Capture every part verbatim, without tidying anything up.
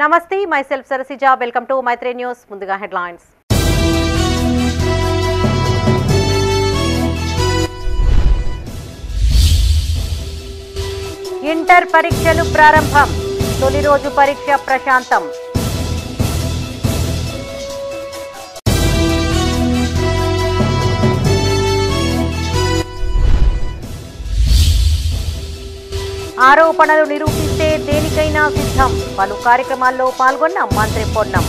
నమస్తే, myself Sarasija. Welcome to Maitri news. ముందుగా headlines. Inter పరీక్షలు ప్రారంభం. తొలి రోజు పరీక్ష ప్రశాంతం. ఆరోపణలు నిరూపిస్తే దేనికైనా సిద్ధం. పలు కార్యక్రమాల్లో పాల్గొన్న మంత్రి పొన్నం.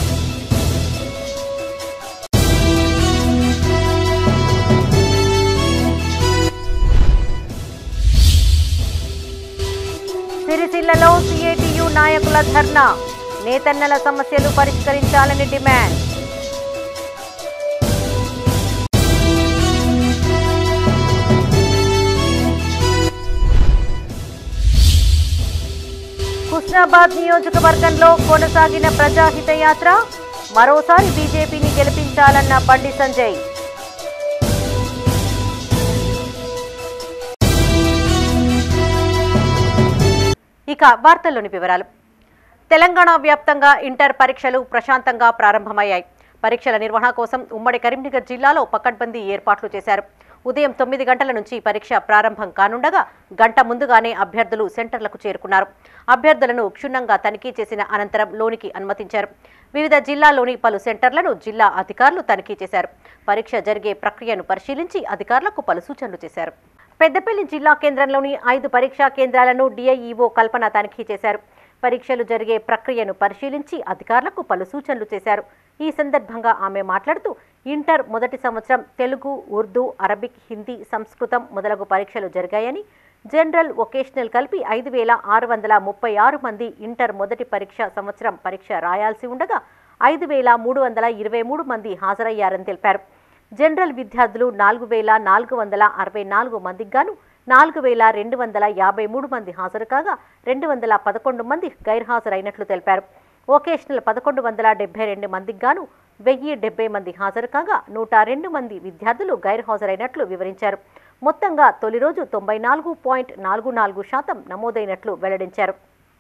సిరిసిల్లలో సిఐటియు నాయకుల ధర్నా. నేతన్నల సమస్యలు పరిష్కరించాలని డిమాండ్. హుస్నాబాద్ నియోజకవర్గంలో కొనసాగిన ప్రజాహిత యాత్ర. మరోసారి బీజేపీని గెలిపించాలన్న బండి సంజయ్. ఇక వార్తల్లోని వివరాలు. తెలంగాణ వ్యాప్తంగా ఇంటర్ పరీక్షలు ప్రశాంతంగా ప్రారంభమయ్యాయి. పరీక్షల నిర్వహణ కోసం ఉమ్మడి కరీంనగర్ జిల్లాలో పకడ్బందీ ఏర్పాట్లు చేశారు. ఉదయం తొమ్మిది గంటల నుంచి పరీక్ష ప్రారంభం కానుండగా గంట ముందుగానే అభ్యర్థులు సెంటర్లకు చేరుకున్నారు. అభ్యర్థులను క్షుణ్ణంగా తనిఖీ చేసిన అనంతరం లోనికి అనుమతించారు. వివిధ జిల్లాల్లోని పలు సెంటర్లను జిల్లా అధికారులు తనిఖీ చేశారు. పరీక్ష జరిగే ప్రక్రియను పరిశీలించి అధికారులకు పలు సూచనలు చేశారు. పెద్దపల్లి జిల్లా కేంద్రంలోని ఐదు పరీక్షా కేంద్రాలను డిఐఈఓ కల్పన తనిఖీ చేశారు. పరీక్షలు జరిగే ప్రక్రియను పరిశీలించి అధికారులకు పలు సూచనలు చేశారు. ఈ సందర్భంగా ఆమె మాట్లాడుతూ ఇంటర్ మొదటి సంవత్సరం తెలుగు, ఉర్దూ, అరబిక్, హిందీ, సంస్కృతం మొదలగు పరీక్షలు జరిగాయని, జనరల్, వొకేషనల్ కలిపి ఐదు వేల ఆరు వందల ముప్పై ఆరు మంది ఇంటర్ మొదటి పరీక్ష సంవత్సరం పరీక్ష రాయాల్సి ఉండగా ఐదు వేల మూడు వందల ఇరవై మూడు మంది హాజరయ్యారని తెలిపారు. జనరల్ విద్యార్థులు నాలుగు వేల నాలుగు వందల అరవై నాలుగు మందికి గాను నాలుగు వేల రెండు వందల యాభై మూడు మంది హాజరు కాగా రెండు వందల పదకొండు మంది గైర్హాజరైనట్లు తెలిపారు. వొకేషనల్ పదకొండు వందల డెబ్బై రెండు మందికి గాను వెయ్యి డెబ్బై మంది హాజరు కాగా నూట రెండు మంది విద్యార్థులు గైర్హాజరైనట్లు వివరించారు. మొత్తంగా తొలి రోజు తొంభై నాలుగు పాయింట్ నాలుగు నాలుగు శాతం నమోదైనట్లు వెల్లడించారు.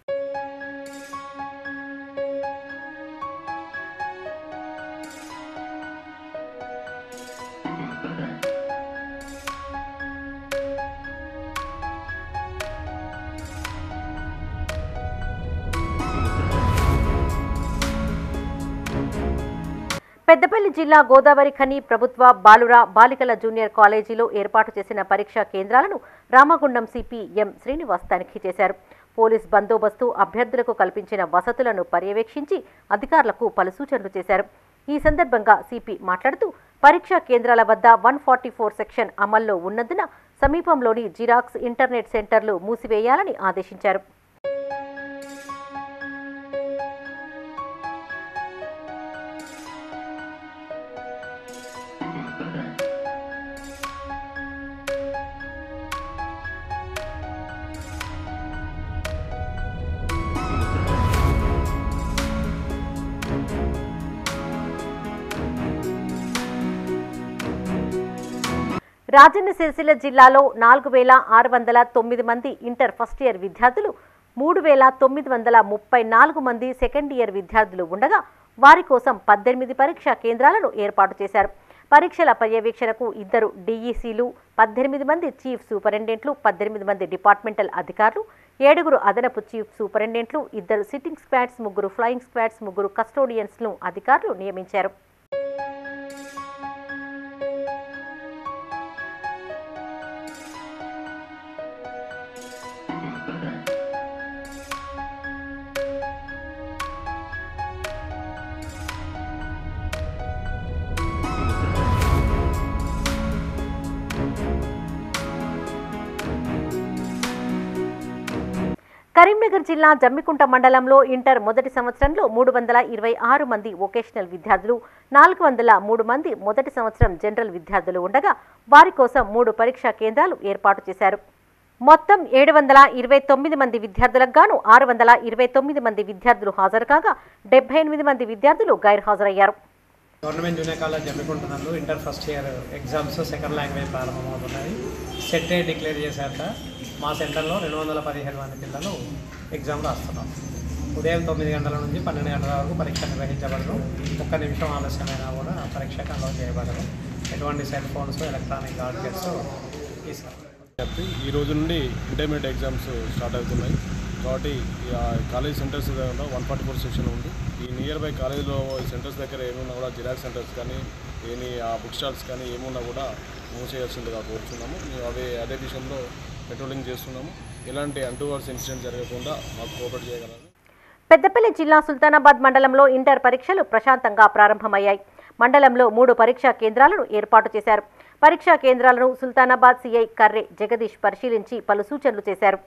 పెద్దపల్లి జిల్లా గోదావరి ఖని ప్రభుత్వ బాలుర బాలికల జూనియర్ కాలేజీలో ఏర్పాటు చేసిన పరీక్షా కేంద్రాలను రామగుండం సిపి ఎం శ్రీనివాస్ తనిఖీ చేశారు. పోలీస్ బందోబస్తు, అభ్యర్థులకు కల్పించిన వసతులను పర్యవేక్షించి అధికారులకు పలు సూచనలు చేశారు. ఈ సందర్భంగా సిపి మాట్లాడుతూ పరీక్షా కేంద్రాల వద్ద వన్ ఫార్టీ ఫోర్ సెక్షన్ అమల్లో ఉన్నందున సమీపంలోని జిరాక్స్, ఇంటర్నెట్ సెంటర్లు మూసివేయాలని ఆదేశించారు. రాజన్న సిరిసిల్ల జిల్లాలో నాలుగు వేల ఆరు వందల తొమ్మిది మంది ఇంటర్ ఫస్ట్ ఇయర్ విద్యార్థులు, మూడు వేల తొమ్మిది వందల ముప్పై నాలుగు మంది సెకండ్ ఇయర్ విద్యార్థులు ఉండగా వారి కోసం పద్దెనిమిది పరీక్షా కేంద్రాలను ఏర్పాటు చేశారు. పరీక్షల పర్యవేక్షణకు ఇద్దరు డిఈసీలు, పద్దెనిమిది మంది చీఫ్ సూపరింటెండెంట్లు, పద్దెనిమిది మంది డిపార్ట్మెంటల్ అధికారులు, ఏడుగురు అదనపు చీఫ్ సూపరింటెండెంట్లు, ఇద్దరు సిట్టింగ్ స్క్వాడ్స్, ముగ్గురు ఫ్లయింగ్ స్క్వాడ్స్, ముగ్గురు కస్టోడియన్స్ను అధికారులు నియమించారు. కరీంనగర్ జిల్లా జమ్మికుంట మండలంలో ఇంటర్ మొదటి సంవత్సరంలో మూడు వందల ఇరవై ఆరు మంది వొకేషనల్ విద్యార్థులు, నాలుగు వందల మూడు మంది మొదటి సంవత్సరం జనరల్ విద్యార్థులు ఉండగా వారి కోసం మూడు పరీక్షా కేంద్రాలు ఏర్పాటు చేశారు. మొత్తం ఏడు వందల ఇరవై తొమ్మిది మంది విద్యార్థులకు గాను ఆరు వందల ఇరవై తొమ్మిది మంది విద్యార్థులు హాజరు కాగా డెబ్బై ఎనిమిది మంది విద్యార్థులు గైర్హాజరయ్యారు. గవర్నమెంట్ జూనియర్ కాలేజ్ జమ్మికుంటున్నారు. Inter first year exams second language ప్రారంభమవుతున్నాయి. సెట్ డిక్లేర్ చేశాక మా సెంటర్లో రెండు వందల పదిహేను మంది పిల్లలు ఎగ్జామ్ రాస్తున్నాం. ఉదయం తొమ్మిది గంటల నుంచి పన్నెండు గంటల వరకు పరీక్ష నిర్వహించబడను. ఒక్క నిమిషం ఆలస్యమైనా కూడా పరీక్షకు అలౌ చేయబడను. ఎటువంటి సెల్ ఫోన్స్, ఎలక్ట్రానిక్ గాడ్జెట్స్ తీసుకోవాలి. ఈ రోజు నుండి ఇంటర్మీడియట్ ఎగ్జామ్స్ స్టార్ట్ అవుతున్నాయి కాబట్టి college centres one forty four section ఉంది. ఈ నియర్ బై కాలేజీలో సెంటర్స్ దగ్గర ఏమున్నా కూడా జిరాక్స్ సెంటర్స్ కానీ ఏమి ఆ బుక్ స్టాల్స్ కానీ ఏమున్నా కూడా మూవ్ చేయాల్సిందిగా కోరుతున్నాము. అదే అదే విషయంలో పెట్రోలింగ్ చేస్తున్నాము. ఎలాంటి అంటువర్స్ ఇన్సిడెంట్ జరగకుండా మాకు కోఆపరేట్ చేయగలరు. పెద్దపల్లి జిల్లా సుల్తానాబాద్ మండలంలో ఇంటర్ పరీక్షలు ప్రశాంతంగా ప్రారంభమయ్యాయి. మండలంలో మూడు పరీక్షా కేంద్రాలను ఏర్పాటు చేశారు. పరీక్షా కేంద్రాలను సుల్తానాబాద్ సిఐ కర్రె జగదీష్ పరిశీలించి పలు సూచనలు చేశారు.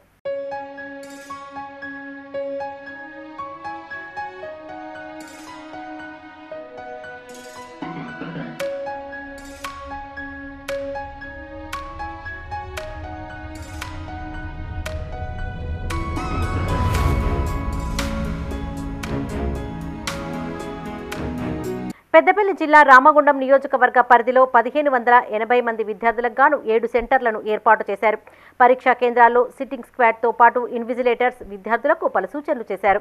పెద్దపల్లి జిల్లా రామగుండం నియోజకవర్గ పరిధిలో పదిహేను వందల ఎనభై మంది విద్యార్థులకు గాను ఏడు సెంటర్లను ఏర్పాటు చేశారు. పరీక్షా కేంద్రాల్లో సిట్టింగ్ స్క్వాడ్తో పాటు ఇన్విజిలేటర్స్ విద్యార్థులకు పలు సూచనలు చేశారు.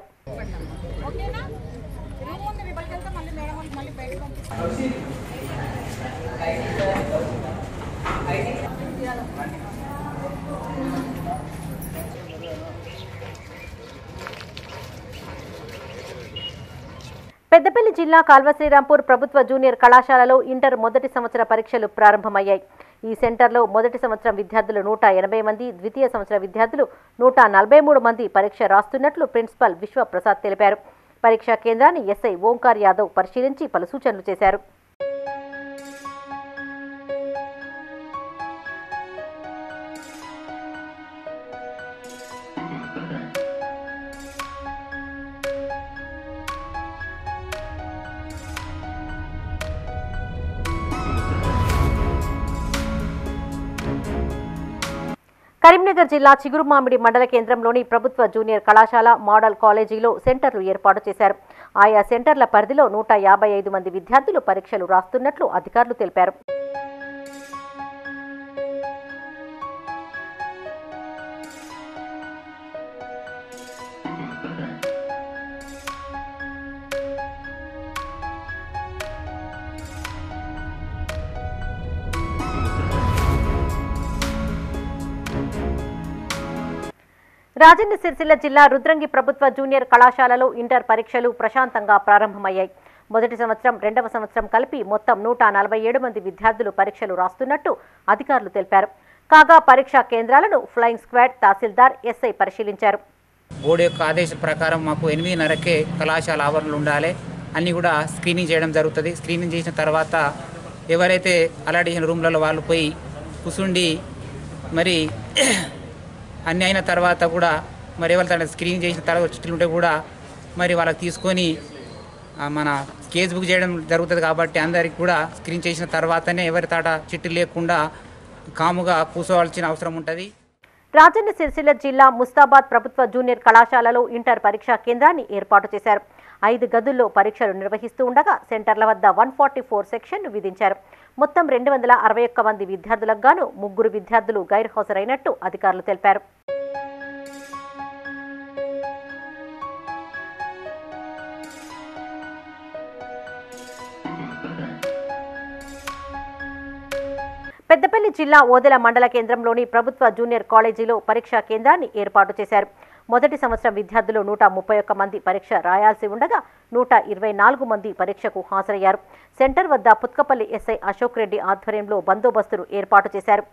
పెద్దపల్లి జిల్లా కాల్వశ్రీరాంపూర్ ప్రభుత్వ జూనియర్ కళాశాలలో ఇంటర్ మొదటి సంవత్సర పరీక్షలు ప్రారంభమయ్యాయి. ఈ సెంటర్లో మొదటి సంవత్సరం విద్యార్థులు నూట ఎనభై మంది, ద్వితీయ సంవత్సర విద్యార్థులు నూట నలభై మూడు మంది పరీక్ష రాస్తున్నట్లు ప్రిన్సిపల్ విశ్వప్రసాద్ తెలిపారు. పరీక్షా కేంద్రాన్ని ఎస్ఐ ఓంకార్ యాదవ్ పరిశీలించి పలు సూచనలు చేశారు. కరీంనగర్ జిల్లా చిగురుమామిడి మండల కేంద్రంలోని ప్రభుత్వ జూనియర్ కళాశాల మోడల్ కాలేజీలో సెంటర్లు ఏర్పాటు చేశారు. ఆయా సెంటర్ల పరిధిలో నూట యాభై ఐదు మంది విద్యార్థులు పరీక్షలు రాస్తున్నట్లు అధికారులు తెలిపారు. రాజన్న సిరిసిల్ల జిల్లా రుద్రంగి ప్రభుత్వ జూనియర్ కళాశాలలో ఇంటర్ పరీక్షలు ప్రశాంతంగా ప్రారంభమయ్యాయి. మొదటి సంవత్సరం, రెండవ సంవత్సరం కలిపి మొత్తం నూట నలభై ఏడు మంది విద్యార్థులు పరీక్షలు రాస్తున్నట్టు అధికారులు తెలిపారు. కాగా పరీక్షా కేంద్రాలను ఫ్లయింగ్ స్క్వాడ్, తహసీల్దార్, ఎస్ఐ పరిశీలించారు. బోర్డు యొక్క ఆదేశం ప్రకారం మాకు ఎనిమిదిన్నరకే కళాశాల ఆవరణలు ఉండాలి. అన్నీ కూడా స్క్రీనింగ్ చేయడం జరుగుతుంది. స్క్రీనింగ్ చేసిన తర్వాత ఎవరైతే అలాట్ చేసిన రూమ్లలో వాళ్ళు పోయి కూర్చుండి మరి అన్నీ అయిన తర్వాత కూడా మరి ఎవరు స్క్రీనింగ్ చేసిన తర్వాత చిట్లు ఉంటే కూడా మరి వాళ్ళకి తీసుకొని మన కేసు బుక్ చేయడం జరుగుతుంది. కాబట్టి అందరికి కూడా స్క్రీన్ చేసిన తర్వాతనే ఎవరి తాట చిట్టు లేకుండా కాముగా కూర్చోవాల్సిన అవసరం ఉంటుంది. రాజన్న సిరిసిల్ల జిల్లా ముస్తాబాద్ ప్రభుత్వ జూనియర్ కళాశాలలో ఇంటర్ పరీక్షా కేంద్రాన్ని ఏర్పాటు చేశారు. ఐదు గదుల్లో పరీక్షలు నిర్వహిస్తూ ఉండగా సెంటర్ల వద్ద వన్ ఫార్టీ ఫోర్ సెక్షన్ విధించారు. మొత్తం రెండు వందల అరవై ఒక్క మంది విద్యార్థులకు గాను ముగ్గురు విద్యార్థులు గైర్హాజరైనట్టు అధికారులు తెలిపారు. పెద్దపల్లి జిల్లా ఓదెల మండల కేంద్రంలోని ప్రభుత్వ జూనియర్ కాలేజీలో పరీక్షా కేంద్రాన్ని ఏర్పాటు చేశారు. మొదటి సంవత్సరం విద్యార్థులు నూట ముప్పై ఒక్క మంది పరీక్ష రాయాల్సి ఉండగా నూట ఇరవై నాలుగు మంది పరీక్షకు హాజరయ్యారు. సెంటర్ వద్ద పుత్కపల్లి ఎస్ఐ అశోక్ రెడ్డి ఆధ్వర్యంలో బందోబస్తును ఏర్పాటు చేశారు.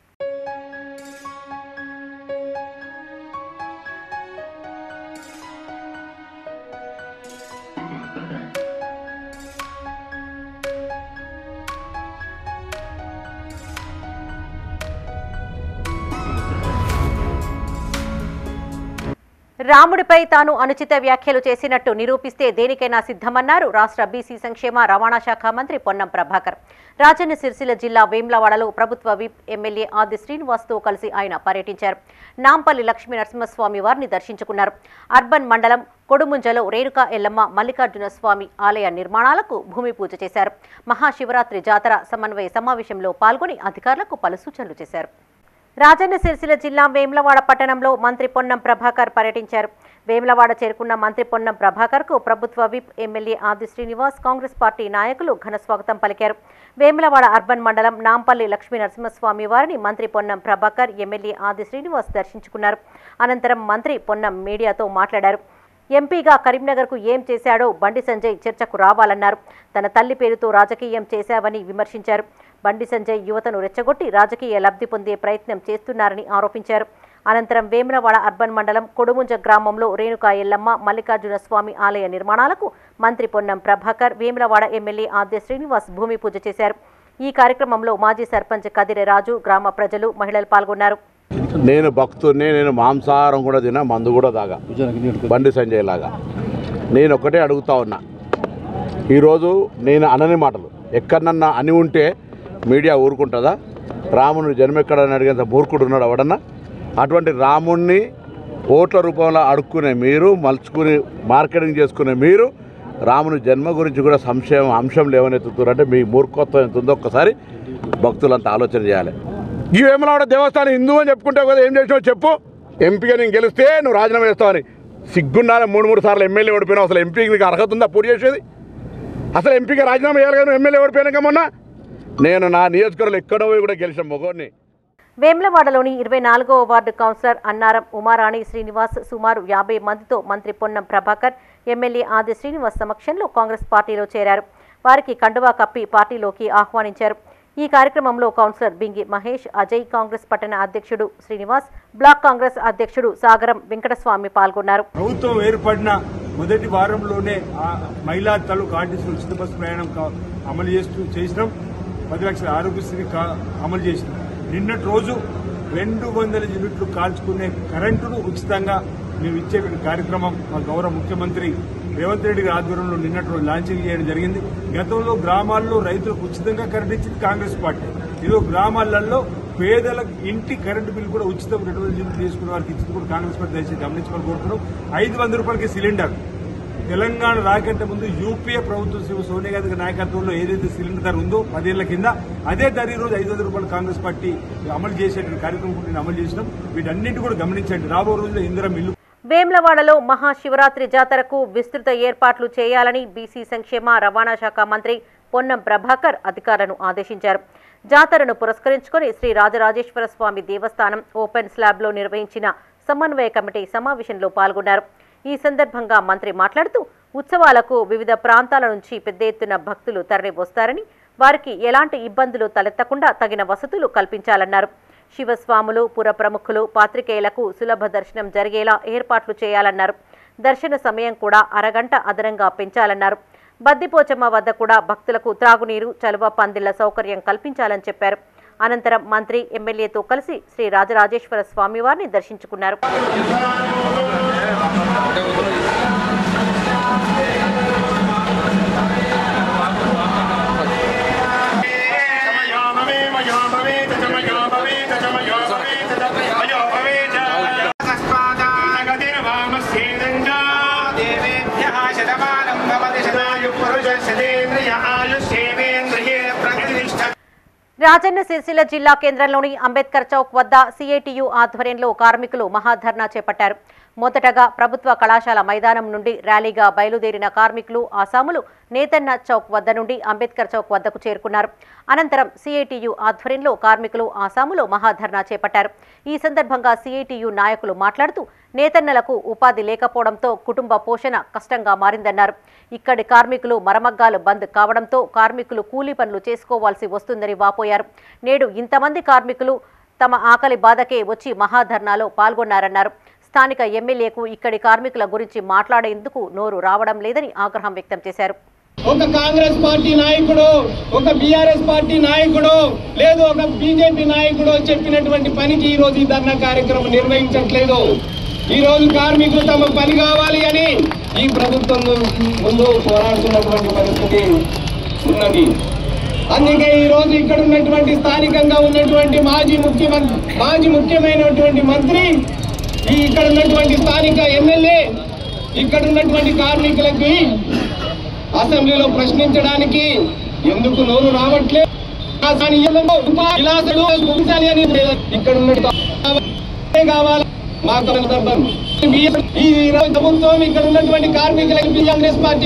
రాముడిపై తాను అనుచిత వ్యాఖ్యలు చేసినట్టు నిరూపిస్తే దేనికైనా సిద్ధమన్నారు రాష్ట్ర బీసీ సంక్షేమ రవాణా శాఖ మంత్రి పొన్నం ప్రభాకర్. రాజన్న సిరిసిల్ల జిల్లా వేమ్లవాడలో ప్రభుత్వ విప్ ఎమ్మెల్యే ఆది శ్రీనివాస్తో కలిసి ఆయన పర్యటించారు. నాంపల్లి లక్ష్మీ నరసింహస్వామి వారిని దర్శించుకున్నారు. అర్బన్ మండలం కొడుముంజలో రేణుకా ఎల్లమ్మ మల్లికార్జున స్వామి ఆలయ నిర్మాణాలకు భూమి పూజ చేశారు. మహాశివరాత్రి జాతర సమన్వయ సమావేశంలో పాల్గొని అధికారులకు పలు సూచనలు చేశారు. రాజన్న సిరిసిల్ల జిల్లా వేమ్లవాడ పట్టణంలో మంత్రి పొన్నం ప్రభాకర్ పర్యటించారు. వేములవాడ చేరుకున్న మంత్రి పొన్నం ప్రభాకర్కు ప్రభుత్వ విప్ ఎమ్మెల్యే ఆది శ్రీనివాస్ కాంగ్రెస్ పార్టీ నాయకులు ఘన స్వాగతం పలికారు. వేములవాడ అర్బన్ మండలం నాంపల్లి లక్ష్మీ నరసింహస్వామి వారిని మంత్రి పొన్నం ప్రభాకర్ ఎమ్మెల్యే ఆది శ్రీనివాస్ దర్శించుకున్నారు. అనంతరం మంత్రి పొన్నం మీడియాతో మాట్లాడారు. ఎంపీగా కరీంనగర్కు ఏం చేశాడో బండి సంజయ్ చర్చకు రావాలన్నారు. తన తల్లి పేరుతో రాజకీయం చేశావని విమర్శించారు. బండి సంజయ్ యువతను రెచ్చగొట్టి రాజకీయ లబ్ధి పొందే ప్రయత్నం చేస్తున్నారని ఆరోపించారు. అనంతరం వేములవాడ అర్బన్ మండలం కొడుముంజ గ్రామంలో రేణుకా ఎల్లమ్మ మల్లికార్జున స్వామి ఆలయ నిర్మాణాలకు మంత్రి పొన్నం ప్రభాకర్ వేములవాడ ఎమ్మెల్యే ఆద్య శ్రీనివాస్ భూమి పూజ చేశారు. ఈ కార్యక్రమంలో మాజీ సర్పంచ్ కదిరె రాజు, గ్రామ ప్రజలు, మహిళలు పాల్గొన్నారు. నేను భక్తుడిని, నేను మాంసాహారం కూడా తినా, మందు కూడా తాగా, బండి సంజయ్ లాగా. నేను ఒక్కటే అడుగుతా ఉన్నా, ఈరోజు నేను అనని మాటలు ఎక్కడన్నా అని ఉంటే మీడియా ఊరుకుంటుందా? రాముని జన్మ ఎక్కడని అడిగేంత మూర్ఖుడు ఉన్నాడు ఎవడన్నా? అటువంటి రాముణ్ణి ఓట్ల రూపంలో అడుక్కునే మీరు, మలుచుకుని మార్కెటింగ్ చేసుకునే మీరు రాముని జన్మ గురించి కూడా సంశయం అంశం లేవనెత్తుతున్నారంటే మీ మూర్ఖత్వం ఎంత ఉందో ఒక్కసారి భక్తులంతా ఆలోచన చేయాలి. ఈ వేములవాడ దేవస్థానం హిందూ అని చెప్పుకుంటావు కదా, ఏం చేసినావు చెప్పు. ఎంపీగా నేను గెలిస్తే నువ్వు రాజీనామా చేస్తావని సిగ్గుండాలి. మూడు మూడు సార్లు ఎమ్మెల్యే ఓడిపోయినావు, అసలు ఎంపీకి నీకు అర్హత ఉందా పూర్తి చేసేది? అసలు ఎంపీగా రాజీనామా చేయాలి కదా, ఎమ్మెల్యే ఓడిపోయినాక మొన్న. నేను నా నియోజకవర్గంలో ఎక్కడో కూడా గెలిచిన మొగోడిని. వేములవాడలోని ఇరవై నాలుగవ వార్డు కౌన్సిలర్ అన్నారం ఉమారాణి శ్రీనివాస్ సుమారు యాభై మందితో మంత్రి పొన్నం ప్రభాకర్ ఎమ్మెల్యే ఆది శ్రీనివాస్ సమక్షంలో కాంగ్రెస్ పార్టీలో చేరారు. వారికి కండువా కప్పి పార్టీలోకి ఆహ్వానించారు. ఈ కార్యక్రమంలో కౌన్సిలర్ బింగి మహేష్, అజయ్, కాంగ్రెస్ పట్టణ అధ్యక్షుడు శ్రీనివాస్, బ్లాక్ కాంగ్రెస్ అధ్యక్షుడు సాగరం వెంకటస్వామి పాల్గొన్నారు. ప్రభుత్వం ఏర్పడిన మొదటి వారంలోనే మహిళా తాలూకు ఆర్టీసీ ఉచిత బస్సు ప్రయాణం అమలు చేస్తూ చేసినాం. పది లక్షల ఆరోగ్యశ్రీ అమలు చేసినాం. నిన్నటి రోజు రెండు వందల యూనిట్లు కాల్చుకునే కరెంటును ఉచితంగా మేము ఇచ్చే కార్యక్రమం మా గౌరవ ముఖ్యమంత్రి రేవంత్ రెడ్డి గారి ఆధ్వర్యంలో నిన్నటి రోజు లాంచింగ్ చేయడం జరిగింది. గతంలో గ్రామాల్లో రైతులకు ఉచితంగా కరెంట్ ఇచ్చింది కాంగ్రెస్ పార్టీ. ఇదో గ్రామాలలో పేదలకు ఇంటి కరెంటు బిల్లు కూడా ఉచితం రెండు వందల యూనిట్లు తీసుకున్న వారికి ఇచ్చింది కూడా కాంగ్రెస్ పార్టీ దయచేసి గమనించుకొని కోరుతున్నాం. ఐదు వంద రూపాయలకి సిలిండర్ తెలంగాణ రాకంటే ముందు యూపీఏ ప్రభుత్వం సోనియా గాంధీ నాయకత్వంలో ఏదైతే సిలిండర్ ధర ఉందో పదేళ్ల కింద అదే ధర ఈ రోజు ఐదు వందల రూపాయలు కాంగ్రెస్ పార్టీ అమలు చేసేటువంటి కార్యక్రమం నేను అమలు చేసినాం. వీటన్నింటి కూడా గమనించండి. రాబో రోజుల్లో ఇందిరం ఇల్లు. వేములవాడలో మహాశివరాత్రి జాతరకు విస్తృత ఏర్పాట్లు చేయాలని బీసీ సంక్షేమ రవాణా శాఖ మంత్రి పొన్నం ప్రభాకర్ అధికారులను ఆదేశించారు. జాతరను పురస్కరించుకుని శ్రీ రాజరాజేశ్వర స్వామి దేవస్థానం ఓపెన్ స్లాబ్లో నిర్వహించిన సమన్వయ కమిటీ సమావేశంలో పాల్గొన్నారు. ఈ సందర్భంగా మంత్రి మాట్లాడుతూ ఉత్సవాలకు వివిధ ప్రాంతాల నుంచి పెద్ద ఎత్తున భక్తులు తరలి వస్తారని, వారికి ఎలాంటి ఇబ్బందులు తలెత్తకుండా తగిన వసతులు కల్పించాలన్నారు. శివస్వాములు, పుర ప్రముఖులు, పాత్రికేయులకు సులభ దర్శనం జరిగేలా ఏర్పాట్లు చేయాలన్నారు. దర్శన సమయం కూడా అరగంట అదనంగా పెంచాలన్నారు. బద్దిపోచమ్మ వద్ద కూడా భక్తులకు త్రాగునీరు, చలువ పందిళ్ల సౌకర్యం కల్పించాలని చెప్పారు. అనంతరం మంత్రి ఎమ్మెల్యేతో కలిసి శ్రీ రాజరాజేశ్వర స్వామివారిని దర్శించుకున్నారు. రాజన్న సిరిసిల్ల జిల్లా కేంద్రంలోని అంబేద్కర్ చౌక్ వద్ద సిఐటియు ఆధ్వర్యంలో కార్మికులు మహాధర్నా చేపట్టారు. మొదటగా ప్రభుత్వ కళాశాల మైదానం నుండి ర్యాలీగా బయలుదేరిన కార్మికులు ఆసాములు నేతన్న చౌక్ వద్ద నుండి అంబేద్కర్ చౌక్ వద్దకు చేరుకున్నారు. అనంతరం సిఐటియు ఆధ్వర్యంలో కార్మికులు ఆసాములో మహాధర్నా చేపట్టారు. ఈ సందర్భంగా సిఐటియు నాయకులు మాట్లాడుతూ నేతన్నలకు ఉపాధి లేకపోవడంతో కుటుంబ పోషణ కష్టంగా మారిందన్నారు. ఇక్కడి కార్మికులు మరమగ్గాలు బంద్ కావడంతో కార్మికులు కూలీ పనులు చేసుకోవాల్సి వస్తుందని వాపోయారు. నేడు ఇంతమంది కార్మికులు తమ ఆకలి బాధకే వచ్చి మహాధర్నాలో పాల్గొన్నారన్నారు. స్థానిక ఎమ్మెల్యేకు ఇక్కడి కార్మికుల గురించి మాట్లాడేందుకు నోరు రావడం లేదని ఆగ్రహం వ్యక్తం చేశారు. ఒక కాంగ్రెస్ పార్టీ నాయకుడు, ఒక బీఆర్ఎస్ పార్టీ నాయకుడు, లేదు ఒక బీజేపీ నాయకుడు చెప్పినటువంటి పనికి ఈ రోజు ఈ ధర్నా కార్యక్రమం నిర్వహించట్లేదు. ఈ రోజు కార్మికులు తమ పని కావాలి అని ఈ ప్రభుత్వం ముందు పోరాడుతున్నటువంటి పరిస్థితి ఉన్నది. అందుకే ఈ రోజు ఇక్కడ ఉన్నటువంటి స్థానికంగా ఉన్నటువంటి మాజీ ముఖ్యమంత్రి మాజీ ముఖ్యమైనటువంటి మంత్రి, ఈ ఇక్కడ ఉన్నటువంటి స్థానిక ఎమ్మెల్యే ఇక్కడ ఉన్నటువంటి కార్మికులకి అసెంబ్లీలో ప్రశ్నించడానికి ఎందుకు నోరు రావట్లేదు? ఇక్కడ ఉన్న కావాలి మాకు ఈ ప్రభుత్వం ఇక్కడ ఉన్నటువంటి కార్మికులకి కాంగ్రెస్ పార్టీ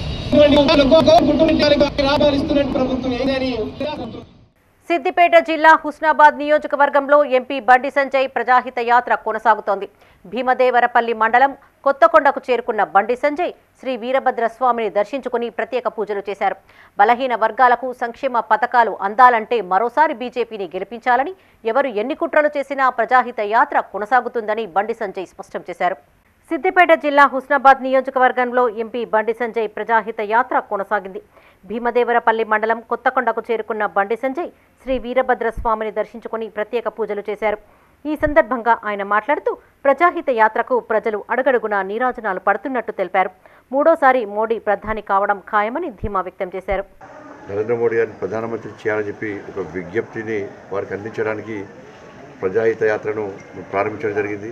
సిద్దిపేట జిల్లా హుస్నాబాద్ నియోజకవర్గంలో ఎంపీ బండి సంజయ్ ప్రజాహిత యాత్ర కొనసాగుతోంది. భీమదేవరపల్లి మండలం కొత్తకొండకు చేరుకున్న బండి సంజయ్ శ్రీ వీరభద్ర స్వామిని దర్శించుకుని ప్రత్యేక పూజలు చేశారు. బలహీన వర్గాలకు సంక్షేమ పథకాలు అందాలంటే మరోసారి బీజేపీని గెలిపించాలని, ఎవరు ఎన్ని కుట్రలు చేసినా ప్రజాహిత యాత్ర కొనసాగుతుందని బండి సంజయ్ స్పష్టం చేశారు. సిద్దిపేట జిల్లా హుస్నాబాద్ నియోజకవర్గంలో ఎంపీ బండి సంజయ్ ప్రజాహిత యాత్ర కొనసాగింది. భీమదేవరపల్లి మండలం కొత్తకొండకు చేరుకున్న బండి సంజయ్ శ్రీ వీరభద్ర స్వామిని దర్శించుకుని ప్రత్యేక పూజలు చేశారు. ఈ సందర్భంగా ఆయన మాట్లాడుతూ ప్రజాహిత యాత్రకు ప్రజలు అడుగడుగునా నీరాజనాలు పడుతున్నట్టు తెలిపారు. మూడోసారి మోడీ ప్రధాని కావడం ఖాయమని ధీమా వ్యక్తం చేశారు. నరేంద్ర మోడీ గారిని ప్రధానమంత్రి చేయాలని చెప్పి ఒక విజ్ఞప్తిని వారికి అందించడానికి ప్రజాహిత యాత్రను ప్రారంభించడం జరిగింది.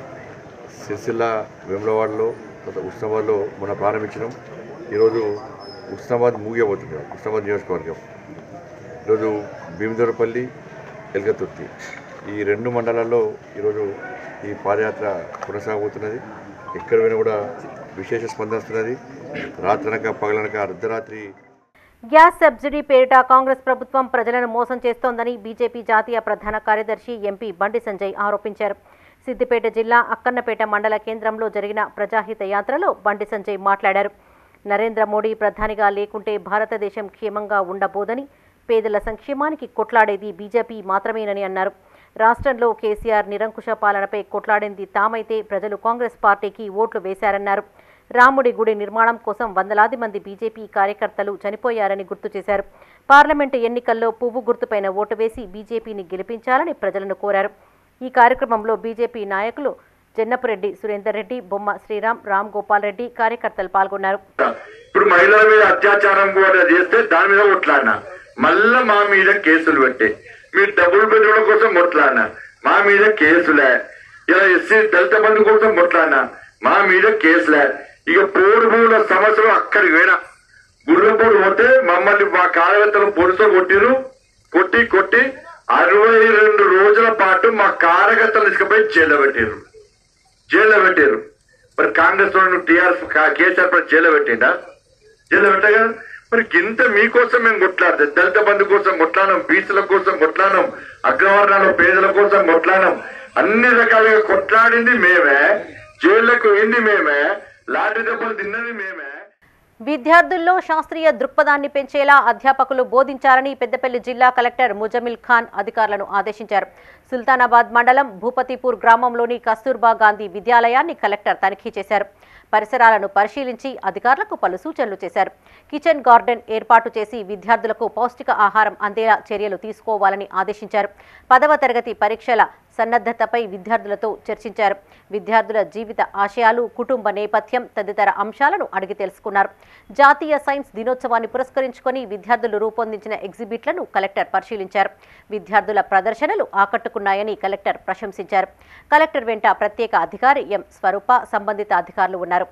సిరిసిల్ల వేములవాడలో ఉస్నాబాద్లో మనం ప్రారంభించడం. ఈరోజు ఉస్నాబాద్ ముగియబోతుంది. ఉస్నాబాద్ నియోజకవర్గం ఈరోజు భీమదేవరపల్లి, ఎల్గతుర్తి ఈ రెండు మండలాల్లో ఈరోజు ఈ పాదయాత్ర కొనసాగబోతున్నది. ఎక్కడ పోయినా కూడా విశేష స్పందన వస్తున్నది. రాత్రనక పగలనక అర్ధరాత్రి. గ్యాస్ సబ్సిడీ పేరిట కాంగ్రెస్ ప్రభుత్వం ప్రజలను మోసం చేస్తోందని బీజేపీ జాతీయ ప్రధాన కార్యదర్శి ఎంపీ బండి సంజయ్ ఆరోపించారు. సిద్దిపేట జిల్లా అక్కన్నపేట మండల కేంద్రంలో జరిగిన ప్రజాహిత యాత్రలో బండి సంజయ్ మాట్లాడారు. నరేంద్ర మోడీ ప్రధానిగా లేకుంటే భారతదేశం క్షేమంగా ఉండబోదని, పేదల సంక్షేమానికి కొట్లాడేది బీజేపీ మాత్రమేనని అన్నారు. రాష్ట్రంలో కేసీఆర్ నిరంకుశ పాలనపై కొట్లాడింది తామైతే ప్రజలు కాంగ్రెస్ పార్టీకి ఓట్లు వేశారన్నారు. రాముడి గుడి నిర్మాణం కోసం వందలాది మంది బీజేపీ కార్యకర్తలు చనిపోయారని గుర్తు చేశారు. పార్లమెంటు ఎన్నికల్లో పువ్వు గుర్తుపైన ఓటు వేసి బీజేపీని గెలిపించాలని ప్రజలను కోరారు. ఈ కార్యక్రమంలో బీజేపీ నాయకులు జన్నపురెడ్డి, సురేందర్ రెడ్డి, బొమ్మ శ్రీరామ్, రామ్ గోపాల్ రెడ్డి కార్యకర్తలు పాల్గొన్నారు. ఇప్పుడు మహిళల మీద అత్యాచారం కూడా చేస్తే దాని మీద కొట్లాడినా, మళ్ళా మా మీద కేసులు పెట్టే, మీరు డబ్బులు పెట్టడం కోసం కొట్లాడినా మా మీద కేసులే, ఇలా ఎస్సీ దళిత బంధు కోసం కొట్లాడినా మా మీద కేసులే. ఇక పోడు భూముల సమస్యలు అక్కడికి పోయినా గుర్రపోడు పోతే మమ్మల్ని మా కార్యకర్తలు పొడుసో కొట్టిరు. కొట్టి కొట్టి అరవై రెండు రోజుల పాటు మా కార్యకర్తలు తీసుకుపోయి జైల్లో పెట్టారు జైల్లో పెట్టారు మరి కాంగ్రెస్ వాళ్ళు టీఆర్ఎస్ కేసీఆర్ పై జైల్లో పెట్టిండా? జైల్లో పెట్టగా మరి ఇంత మీకోసం మేము కొట్లాడితే దళిత బంధు కోసం కొట్లాడినాం, బీసీల కోసం కొట్లాడినాం, అగ్రవర్ణాల పేదల కోసం కొట్లాడినాం. అన్ని రకాలుగా కొట్లాడింది మేమే, జైళ్లకు వెళ్ళింది మేమే, లాఠీ దెబ్బలు తిన్నది మేమే. విద్యార్థుల్లో శాస్త్రీయ దృక్పథాన్ని పెంచేలా అధ్యాపకులు బోధించాలని పెద్దపల్లి జిల్లా కలెక్టర్ ముజమిల్ ఖాన్ అధికారులను ఆదేశించారు. సుల్తానాబాద్ మండలం భూపతిపూర్ గ్రామంలోని కస్తూర్బా గాంధీ విద్యాలయాన్ని కలెక్టర్ తనిఖీ చేశారు. పరిసరాలను పరిశీలించి అధికారులకు పలు సూచనలు చేశారు. కిచెన్ గార్డెన్ ఏర్పాటు చేసి విద్యార్థులకు పౌష్టిక ఆహారం అందేలా చర్యలు తీసుకోవాలని ఆదేశించారు. పదవ తరగతి పరీక్షల సన్నద్ధతపై విద్యార్థులతో చర్చించారు. విద్యార్థుల జీవిత ఆశయాలు, కుటుంబ నేపథ్యం తదితర అంశాలను అడిగి తెలుసుకున్నారు. జాతీయ సైన్స్ దినోత్సవాన్ని పురస్కరించుకొని విద్యార్థులు రూపొందించిన ఎగ్జిబిట్లను కలెక్టర్ పరిశీలించారు. విద్యార్థుల ప్రదర్శనలు ఆకట్టుకున్నాయని కలెక్టర్ ప్రశంసించారు. కలెక్టర్ వెంట ప్రత్యేక అధికారి ఎం స్వరూప, సంబంధిత అధికారులు ఉన్నారు.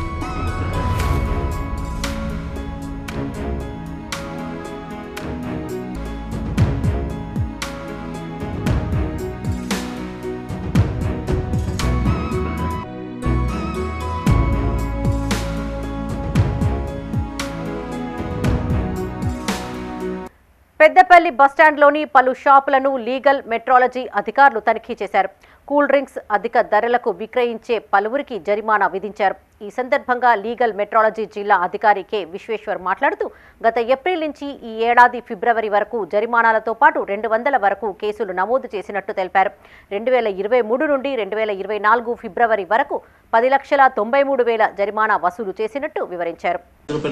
పెద్దపల్లి బస్టాండ్లోని పలు షాపులను లీగల్ మెట్రాలజీ అధికారులు తనిఖీ చేశారు. కూల్ డ్రింక్స్ అధిక ధరలకు విక్రయించే పలువురికి జరిమానా విధించారు. ఈ సందర్భంగా లీగల్ మెట్రాలజీ జిల్లా అధికారి కె విశ్వేశ్వర్ మాట్లాడుతూ గత ఏప్రిల్ నుంచి ఈ ఏడాది ఫిబ్రవరి వరకు జరిమానాలతో పాటు రెండు వందల వరకు కేసులు నమోదు చేసినట్టు తెలిపారు. రెండు వేల ఇరవై మూడు నుండి రెండు వేల ఇరవై నాలుగు ఫిబ్రవరి వరకు పది లక్షల తొంభై మూడు వేల జరిమానా వసూలు చేసినట్టు వివరించారు.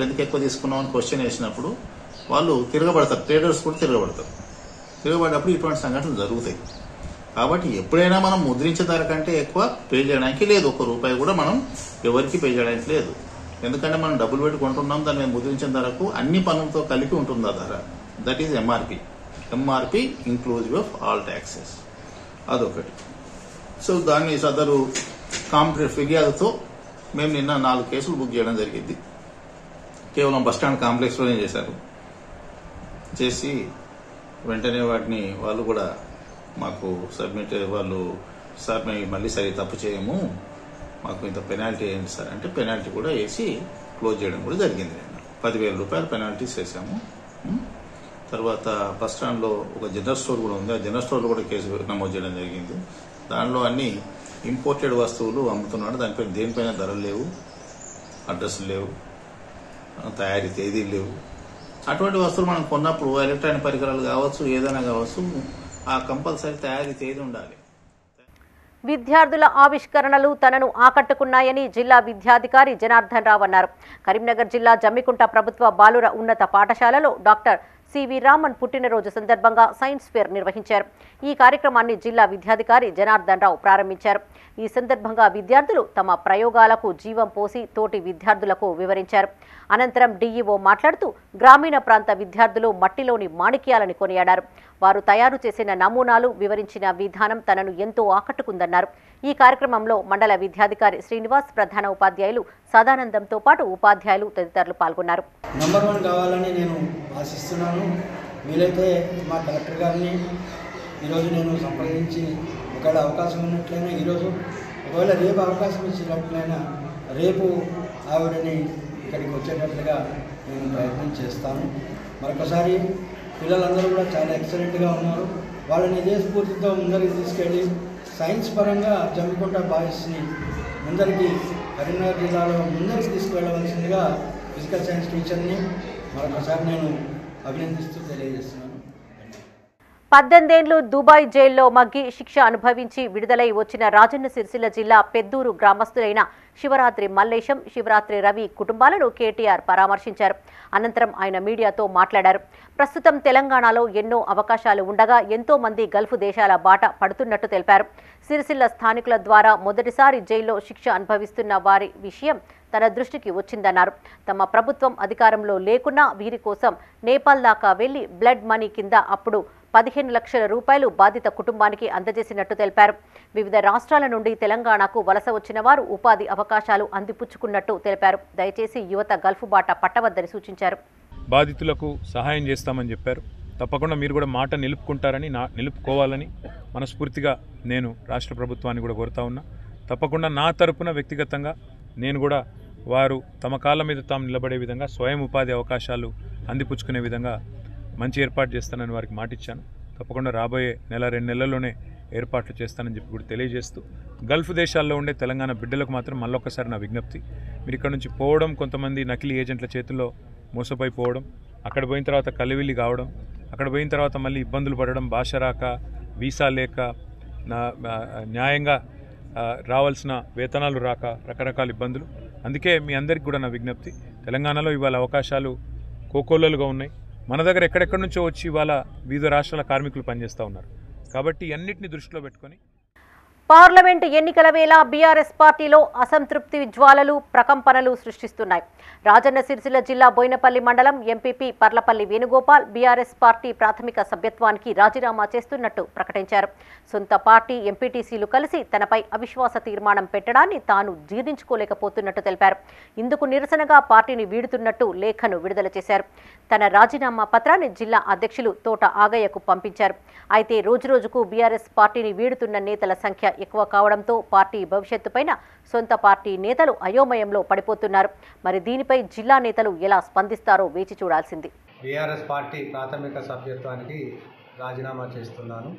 వాళ్ళు తిరగబడతారు, ట్రేడర్స్ కూడా తిరగబడతారు. తిరగబడినప్పుడు ఇటువంటి సంఘటనలు జరుగుతాయి. కాబట్టి ఎప్పుడైనా మనం ముద్రించే ధర కంటే ఎక్కువ పే చేయడానికి లేదు. ఒక్క రూపాయి కూడా మనం ఎవరికి పే చేయడానికి లేదు. ఎందుకంటే మనం డబ్బులు పెట్టి కొంటున్నాం, దాని మీద ముద్రించిన ధరకు అన్ని పనులతో కలిపి ఉంటుంది ఆ ధర. That is MRP. MRP inclusive of all taxes. అదొకటి. సో దాన్ని సదరు కాంప్లైంట్ ఫిర్యాదుతో మేము నిన్న నాలుగు కేసులు బుక్ చేయడం జరిగింది. కేవలం బస్టాండ్ కాంప్లెక్స్ లోనే చేశారు. చేసి వెంటనే వాటిని వాళ్ళు కూడా మాకు సబ్మిట్, వాళ్ళు సార్ మేము మళ్ళీ సరి తప్పు చేయము, మాకు ఇంత పెనాల్టీ వేయండి సార్ అంటే పెనాల్టీ కూడా వేసి క్లోజ్ చేయడం కూడా జరిగింది. పదివేల రూపాయలు పెనాల్టీస్ వేసాము. తర్వాత బస్ స్టాండ్లో ఒక జనరల్ స్టోర్ కూడా ఉంది, ఆ జనరల్ స్టోర్లో కూడా కేసు నమోదు చేయడం జరిగింది. దానిలో అన్ని ఇంపోర్టెడ్ వస్తువులు అమ్ముతున్నాడు, దానిపై దేనిపైన ధరలు లేవు, అడ్రస్లు లేవు, తయారీ తేదీలు లేవు. అటువంటి వస్తువులు మనం కొన్నప్పుడు ఎలక్ట్రానిక్ పరికరాలు కావచ్చు, ఏదైనా కావచ్చు, ఆ కంపల్సరీ తయారీ తేదీ ఉండాలి. విద్యార్థుల ఆవిష్కరణలు తనను ఆకట్టుకున్నాయని జిల్లా విద్యాధికారి జనార్దన్ రావు అన్నారు. కరీంనగర్ జిల్లా జమ్మికుంట ప్రభుత్వ బాలుర ఉన్నత పాఠశాలలో డాక్టర్ సివి రామన్ పుట్టినరోజు సందర్భంగా సైన్స్ ఫేర్ నిర్వహించారు. ఈ కార్యక్రమాన్ని జిల్లా విద్యాధికారి జనార్దన్ రావు ప్రారంభించారు. ఈ సందర్భంగా విద్యార్థులు తమ ప్రయోగాలకు జీవం పోసి తోటి విద్యార్థులకు వివరించారు. అనంతరం డీఈఓ మాట్లాడుతూ గ్రామీణ ప్రాంత విద్యార్థులు మట్టిలోని మాణిక్యాలని కొనియాడారు. వారు తయారు చేసిన నమూనాలు వివరించిన విధానం తనను ఎంతో ఆకట్టుకుందన్నారు. ఈ కార్యక్రమంలో మండల విద్యాధికారి శ్రీనివాస్, ప్రధాన ఉపాధ్యాయులు సదానందంతో పాటు ఉపాధ్యాయులు తదితరులు పాల్గొన్నారు. నంబర్ వన్ కావాలని నేను ఆశిస్తున్నాను. వీలైతే మా కలెక్టర్ గారిని ఈరోజు నేను సంప్రదించి ఒకవేళ అవకాశం ఉన్నట్లయినా ఈరోజు, ఒకవేళ రేపు అవకాశం ఇచ్చినట్లయినా రేపు ఆవిడని ఇక్కడికి వచ్చేటట్లుగా నేను ప్రయత్నం చేస్తాను. మరొకసారి పిల్లలందరూ కూడా చాలా ఎక్సలెంట్గా ఉన్నారు. వాళ్ళని ఇదే స్ఫూర్తితో ముందరికి తీసుకెళ్ళి సైన్స్ పరంగా జమ్మికుంట బాయ్స్ని ముందరికి కరీంనగర్ జిల్లాలో ముందరికి తీసుకువెళ్ళవలసిందిగా ఫిజికల్ సైన్స్ టీచర్ని మరొకసారి నేను అభినందిస్తూ తెలియజేస్తున్నాను. పద్దెనిమిదేండ్లు దుబాయ్ జైల్లో మగ్గి శిక్ష అనుభవించి విడుదలై వచ్చిన రాజన్న సిరిసిల్ల జిల్లా పెద్దూరు గ్రామస్తులైన శివరాత్రి మల్లేశం, శివరాత్రి రవి కుటుంబాలను కేటీఆర్ పరామర్శించారు. అనంతరం ఆయన మీడియాతో మాట్లాడారు. ప్రస్తుతం తెలంగాణలో ఎన్నో అవకాశాలు ఉండగా ఎంతో మంది గల్ఫ్ దేశాల బాట పడుతున్నట్టు తెలిపారు. సిరిసిల్ల స్థానికుల ద్వారా మొదటిసారి జైల్లో శిక్ష అనుభవిస్తున్న వారి విషయం తన దృష్టికి వచ్చిందన్నారు. తమ ప్రభుత్వం అధికారంలో లేకున్నా వీరి కోసం నేపాల్ దాకా వెళ్లి బ్లడ్ మనీ కింద అప్పుడు పదిహేను లక్షల రూపాయలు బాధిత కుటుంబానికి అందజేసినట్టు తెలిపారు. వివిధ రాష్ట్రాల నుండి తెలంగాణకు వలస వచ్చిన వారు ఉపాధి అవకాశాలు అందిపుచ్చుకున్నట్టు తెలిపారు. దయచేసి యువత గల్ఫ్ బాట పట్టవద్దని సూచించారు. బాధితులకు సహాయం చేస్తామని చెప్పారు. తప్పకుండా మీరు కూడా మాట నిలుపుకుంటారని, నా నిలుపుకోవాలని మనస్ఫూర్తిగా నేను రాష్ట్ర ప్రభుత్వాన్ని కూడా కోరుతా ఉన్నా. తప్పకుండా నా తరపున వ్యక్తిగతంగా నేను కూడా వారు తమ కాళ్ళ మీద తాము నిలబడే విధంగా స్వయం ఉపాధి అవకాశాలు అందిపుచ్చుకునే విధంగా మంచి ఏర్పాటు చేస్తానని వారికి మాటిచ్చాను. తప్పకుండా రాబోయే నెల రెండు నెలల్లోనే ఏర్పాట్లు చేస్తానని చెప్పి కూడా తెలియజేస్తూ, గల్ఫ్ దేశాల్లో ఉండే తెలంగాణ బిడ్డలకు మాత్రం మళ్ళొక్కసారి నా విజ్ఞప్తి, మీరు ఇక్కడ నుంచి పోవడం, కొంతమంది నకిలీ ఏజెంట్ల చేతుల్లో మోసపోయిపోవడం, అక్కడ పోయిన తర్వాత కలివిల్లి కావడం, అక్కడ పోయిన తర్వాత మళ్ళీ ఇబ్బందులు పడడం, భాష రాక, వీసా లేక, న్యాయంగా రావాల్సిన వేతనాలు రాక, రకరకాల ఇబ్బందులు. అందుకే మీ అందరికీ కూడా నా విజ్ఞప్తి, తెలంగాణలో ఇవాళ అవకాశాలు కోకోలలుగా ఉన్నాయి. మన దగ్గర ఎక్కడెక్కడి నుంచో వచ్చి ఇవాళ వివిధ రాష్ట్రాల కార్మికులు పనిచేస్తూ ఉన్నారు. కాబట్టి అన్నిటిని దృష్టిలో పెట్టుకొని పార్లమెంటు ఎన్నికల వేళ బీఆర్ఎస్ పార్టీలో అసంతృప్తి జ్వాలలు, ప్రకంపనలు సృష్టిస్తున్నాయి. రాజన్న సిరిసిల్ల జిల్లా బోయినపల్లి మండలం MPP Parlapalli Venugopal BRS party ప్రాథమిక సభ్యత్వానికి రాజీనామా చేస్తున్నట్టు ప్రకటించారు. సొంత పార్టీ ఎంపీటీసీలు కలిసి తనపై అవిశ్వాస తీర్మానం పెట్టడాన్ని తాను జీర్ణించుకోలేకపోతున్నట్టు తెలిపారు. ఇందుకు నిరసనగా పార్టీని వీడుతున్నట్టు లేఖను విడుదల చేశారు. తన రాజీనామా పత్రాన్ని జిల్లా అధ్యక్షులు తోట ఆగయ్యకు పంపించారు. అయితే రోజురోజుకు బీఆర్ఎస్ పార్టీని వీడుతున్న నేతల సంఖ్య ఎక్కువ కావడంతో పార్టీ భవిష్యత్తుపైన సొంత పార్టీ నేతలు అయోమయంలో పడిపోతున్నారు. మరి దీనిపై జిల్లా నేతలు ఎలా స్పందిస్తారో వేచి చూడాల్సింది. బీఆర్ఎస్ పార్టీ ప్రాథమిక సభ్యత్వానికి రాజీనామా చేస్తున్నాను.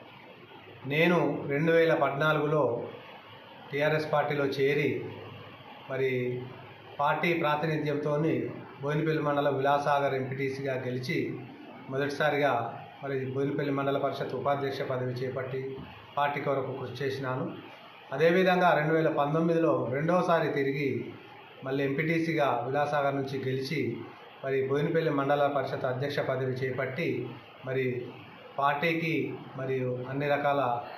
నేను రెండు వేల పద్నాలుగులో టీఆర్ఎస్ పార్టీలో చేరి మరి పార్టీ ప్రాతినిధ్యంతో బోయినపల్లి మండలం విలాసాగర్ ఎంపీటీసీగా గెలిచి మొదటిసారిగా మరి బోయినపల్లి మండల పరిషత్ ఉపాధ్యక్ష పదవి చేపట్టి పార్టీ కొరకు కృషి చేసినాను. అదేవిధంగా రెండు వేల పంతొమ్మిదిలో రెండవసారి తిరిగి మళ్ళీ ఎంపీటీసీగా విలాసాగర్ నుంచి గెలిచి మరి బోయినపల్లి మండల పరిషత్ అధ్యక్ష పదవి చేపట్టి మరి పార్టీకి మరియు అన్ని రకాల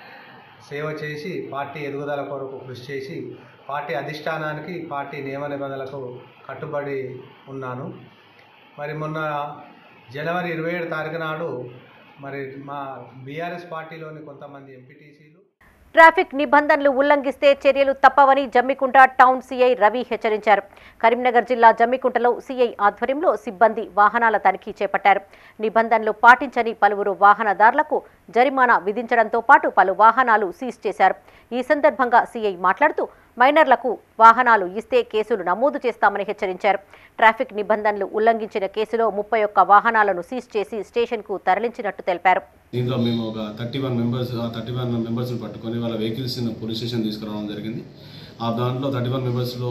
సేవ చేసి పార్టీ ఎదుగుదల కొరకు కృషి చేసి పార్టీ అధిష్టానానికి, పార్టీ నియమ నిబంధనలకు కట్టుబడి ఉన్నాను. మరి మొన్న జనవరి ఇరవై ఏడు తారీఖు నాడు మరి మా బీఆర్ఎస్ పార్టీలోని కొంతమంది ఎంపీటీసీలు ట్రాఫిక్ నిబంధనలు ఉల్లంఘిస్తే చర్యలు తప్పవని జమ్మికుంట టౌన్ సీఐ రవి హెచ్చరించారు. కరీంనగర్ జిల్లా జమ్మికుంటలో సీఐ ఆధ్వర్యంలో సిబ్బంది వాహనాల తనిఖీ చేపట్టారు. నిబంధనలు పాటించని పలువురు వాహనదారులకు జరిమానా విధించడంతో పాటు పలు వాహనాలు సీజ్ చేశారు. ఈ సందర్భంగా సీఐ మాట్లాడుతూ మైనర్లకు వాహనాలు ఇస్తే కేసులు నమోదు చేస్తామని హెచ్చరించారు. ట్రాఫిక్ నిబంధనలు ఉల్లంఘించిన కేసులో ముప్పై ఒక్క వాహనాలను సీజ్ చేసి స్టేషన్కు తరలించినట్టు తెలిపారు. దీంట్లో మేము ఒక థర్టీ వన్ మెంబర్స్ ఆ థర్టీ వన్ మెంబర్స్ని పట్టుకొని వాళ్ళ వెహికల్స్ని పోలీస్ స్టేషన్ తీసుకురావడం జరిగింది. ఆ దాంట్లో థర్టీ వన్ మెంబర్స్లో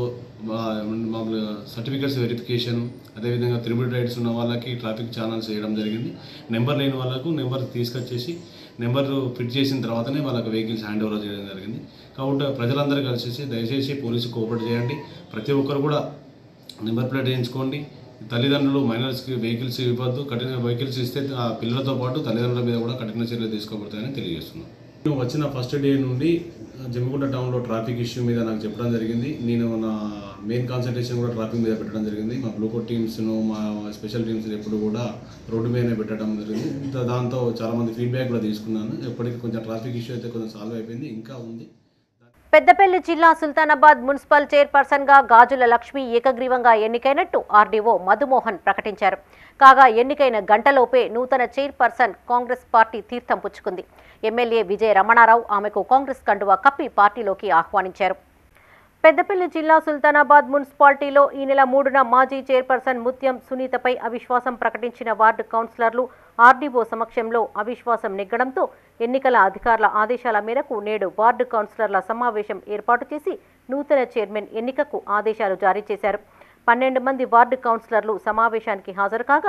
మామూలు సర్టిఫికేట్స్ వెరిఫికేషన్, అదేవిధంగా త్రిబుల్ రైడ్స్ ఉన్న వాళ్ళకి ట్రాఫిక్ ఛానల్స్ వేయడం జరిగింది. నెంబర్ లేని వాళ్ళకు నెంబర్ తీసుకొచ్చేసి నెంబర్ ఫిట్ చేసిన తర్వాతనే వాళ్ళకి వెహికల్స్ హ్యాండ్ ఓవర్ చేయడం జరిగింది. కాబట్టి ప్రజలందరూ కలిసి దయచేసి పోలీసు కోఆపరేట్ చేయండి. ప్రతి ఒక్కరు కూడా నెంబర్ ప్లేట్ వేయించుకోండి. తల్లిదండ్రులు మైనర్స్కి వెహికల్స్ ఇవ్వద్దు. కఠిన వెహికల్స్ ఇస్తే ఆ పిల్లలతో పాటు తల్లిదండ్రుల మీద కూడా కఠిన చర్యలు తీసుకోబడతాయని తెలియజేస్తున్నాను. నేను వచ్చిన ఫస్ట్ డే నుండి జమ్మికుంట టౌన్లో ట్రాఫిక్ ఇష్యూ మీద నాకు చెప్పడం జరిగింది. నేను నా మెయిన్ కాన్సన్ట్రేషన్ కూడా ట్రాఫిక్ మీద పెట్టడం జరిగింది. మా బ్లూకోట్ టీమ్స్ను మా స్పెషల్ టీమ్స్ ఎప్పుడు కూడా రోడ్డు మీదనే పెట్టడం జరిగింది. దాంతో చాలామంది ఫీడ్బ్యాక్ కూడా తీసుకున్నాను. ఎప్పటికీ కొంచెం ట్రాఫిక్ ఇష్యూ అయితే కొంచెం సాల్వ్ అయిపోయింది, ఇంకా ఉంది. పెద్దపల్లి జిల్లా సుల్తానాబాద్ మున్సిపల్ చైర్పర్సన్ గా గాజుల లక్ష్మి ఏకగ్రీవంగా ఎన్నికైనట్టు ఆర్డీఓ మధుమోహన్ ప్రకటించారు. కాగా ఎన్నికైన గంటలోపే నూతన చైర్పర్సన్ కాంగ్రెస్ పార్టీ తీర్థం పుచ్చుకుంది. ఎమ్మెల్యే విజయ రమణారావు ఆమెకు కాంగ్రెస్ కండువా కప్పి పార్టీలోకి ఆహ్వానించారు. పెద్దపల్లి జిల్లా సుల్తానాబాద్ మున్సిపాలిటీలో ఈ నెల మూడున మాజీ చైర్పర్సన్ ముత్యం సునీతపై అవిశ్వాసం ప్రకటించిన వార్డు కౌన్సిలర్లు ఆర్డీఓ సమక్షంలో అవిశ్వాసం నెగ్గడంతో ఎన్నికల అధికారుల ఆదేశాల మేరకు నేడు వార్డు కౌన్సిలర్ల సమావేశం ఏర్పాటు చేసి నూతన చైర్మన్ ఎన్నికకు ఆదేశాలు జారీ చేశారు. పన్నెండు మంది వార్డు కౌన్సిలర్లు సమావేశానికి హాజరు కాగా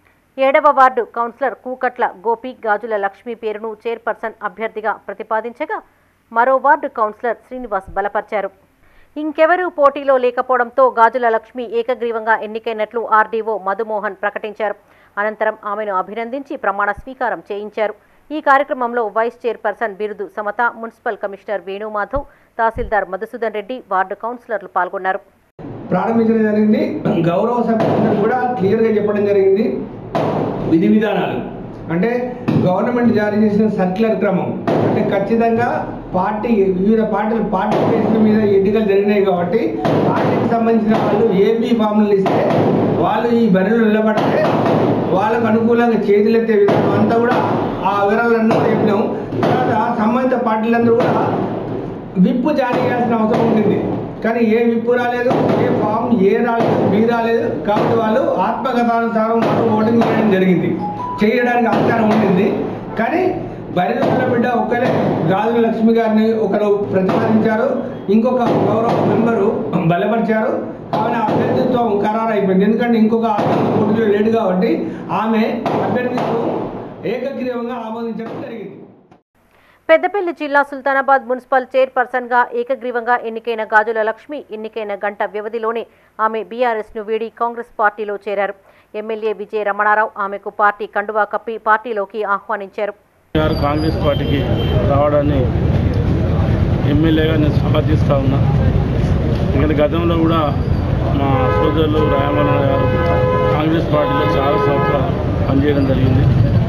ఏడవ వార్డు కౌన్సిలర్ కూకట్ల గోపి గాజుల లక్ష్మి పేరును చైర్పర్సన్ అభ్యర్థిగా ప్రతిపాదించగా మరో వార్డు కౌన్సిలర్ శ్రీనివాస్ బలపర్చారు. ఇంకెవరూ పోటీలో లేకపోవడంతో గాజుల లక్ష్మి ఏకగ్రీవంగా ఎన్నికైనట్లు ఆర్డీఓ మధుమోహన్ ప్రకటించారు. అనంతరం ఆమెను అభినందించి ప్రమాణ స్వీకారం చేయించారు. ఈ కార్యక్రమంలో vice chairperson Birudu Samatha, municipal commissioner Venumadhav, తహసీల్దార్ మధుసూదన్ రెడ్డి, వార్డు కౌన్సిలర్లు పాల్గొన్నారు. ప్రారంభించడం జరిగింది. గౌరవ సభ్యులు కూడా క్లియర్గా చెప్పడం జరిగింది. విధి విధానాలు అంటే గవర్నమెంట్ జారీ చేసిన సర్క్యులర్ క్రమం అంటే ఖచ్చితంగా పార్టీ వివిధ పార్టీలు పార్టీ బేస్ల మీద ఎన్నికలు జరిగినాయి కాబట్టి పార్టీకి సంబంధించిన వాళ్ళు ఏబీ ఫామ్లు ఇస్తే వాళ్ళు ఈ బరిలో నిలబడితే వాళ్ళకు అనుకూలంగా చేతులెత్తే విధానం అంతా కూడా ఆ వివరాలన్నీ చెప్పినాం. తర్వాత సంబంధిత పార్టీలందరూ కూడా విప్పు జారీ చేయాల్సిన అవసరం ఉంటుంది. కానీ ఏ విప్పు రాలేదు, ఏ ఫామ్ ఏ రాలేదు, బి రాలేదు. కాబట్టి వాళ్ళు ఆత్మకథానుసారం వాళ్ళు ఓటింగ్ చేయడం జరిగింది. చేయడానికి ఆస్కారం ఉంటుంది. కానీ బరిలో బిడ్డ ఒక్కరే గాజుల లక్ష్మి గారిని ఒకరు ప్రతిపాదించారు, ఇంకొక గౌరవ మెంబరు బలపరిచారు. ఆమె అభ్యర్థిత్వం ఖరారు అయిపోయింది. ఎందుకంటే ఇంకొక అభ్యర్థి పోటీలో లేడు కాబట్టి ఆమె అభ్యర్థిత్వం ఏకగ్రీవంగా ఆమోదించడం జరిగింది. పెద్దపల్లి జిల్లా సుల్తానాబాద్ మున్సిపల్ చైర్పర్సన్గా ఏకగ్రీవంగా ఎన్నికైన గాజుల లక్ష్మి ఎన్నికైన గంట వ్యవధిలోనే ఆమె బీఆర్ఎస్ను వీడి కాంగ్రెస్ పార్టీలో చేరారు. ఎమ్మెల్యే విజయ రమణారావు ఆమెకు పార్టీ కండువా కప్పి పార్టీలోకి ఆహ్వానించారు. కాంగ్రెస్ పార్టీకి రావడాన్ని ఎమ్మెల్యేగా నేను స్వాగతిస్తా ఉన్నా. ఇక్కడ గతంలో కూడా మా సోదరులు రాయమల్ల గారు కాంగ్రెస్ పార్టీలో చాలా సంవత్సరాలు పనిచేయడం జరిగింది.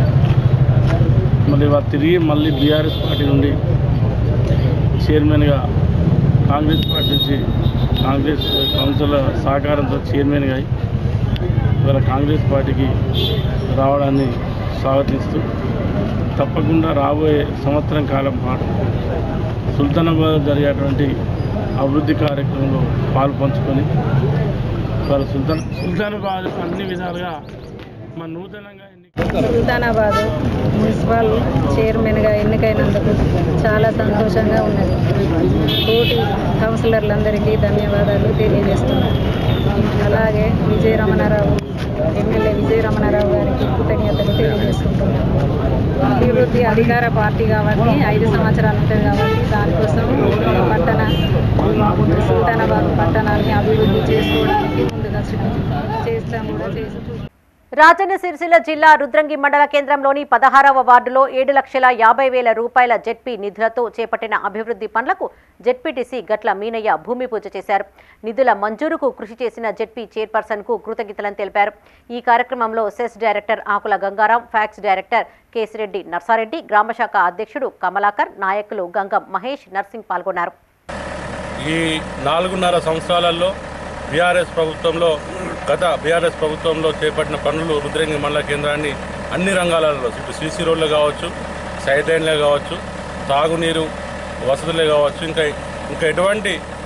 మళ్ళీ వారు తిరిగి మళ్ళీ బీఆర్ఎస్ పార్టీ నుండి చైర్మన్గా కాంగ్రెస్ పార్టీ నుంచి కాంగ్రెస్ కౌన్సిల్ సహకారంతో చైర్మన్గా అయి ఇవాళ కాంగ్రెస్ పార్టీకి రావడాన్ని స్వాగతిస్తూ తప్పకుండా రాబోయే సంవత్సరం కాలం పాటు సుల్తానాబాద్ జరిగేటువంటి అభివృద్ధి కార్యక్రమంలో పాలు పంచుకొని వాళ్ళు సుల్తాన్ సుల్తానాబాద్ అన్ని విధాలుగా మన నూతనంగా సుల్తానాబాద్ మున్సిపల్ చైర్మన్గా ఎన్నికైనందుకు చాలా సంతోషంగా ఉన్నది. తోటి కౌన్సిలర్లందరికీ ధన్యవాదాలు తెలియజేస్తున్నాను. అలాగే విజయ రమణారావు ఎమ్మెల్యే విజయ రమణారావు గారికి కృతజ్ఞతలు తెలియజేసుకుంటున్నాను. అభివృద్ధి అధికార పార్టీ కాబట్టి ఐదు సంవత్సరాలు ఉంటుంది కాబట్టి దానికోసం పట్టణ సుల్తానాబాద్ పట్టణాన్ని అభివృద్ధి చేసుకోవడానికి ముందుగా చేస్తాం కూడా చేస్తాం. రాజన్న సిరిసిల్ల జిల్లా రుద్రంగి మండల కేంద్రంలోని పదహారవ వార్డులో ఏడు లక్షల యాభై వేల రూపాయల జెడ్పీ నిధులతో చేపట్టిన అభివృద్ధి పనులకు జెడ్పీటీసీ గట్ల మీనయ్య భూమి పూజ చేశారు. నిధుల మంజూరుకు కృషి చేసిన జెడ్పీ చైర్పర్సన్ కు కృతజ్ఞతలను తెలిపారు. ఈ కార్యక్రమంలో cess director Akula Gangaram, PACS director Kesireddy Narsareddy, గ్రామశాఖ అధ్యక్షుడు కమలాకర్, నాయకులు గంగం మహేష్, నర్సింగ్ పాల్గొన్నారు. ఈ నాలుగున్నర సంవత్సరాలలో బీఆర్ఎస్ ప్రభుత్వంలో గత బీఆర్ఎస్ ప్రభుత్వంలో చేపట్టిన పనులు రుద్రంగి మండల కేంద్రాన్ని అన్ని రంగాలలో ఇటు సీసీ రోడ్లు కావచ్చు, సైడ్ లైన్లే కావచ్చు, తాగునీరు వసతులే కావచ్చు, ఇంకా ఇంకా ఎటువంటి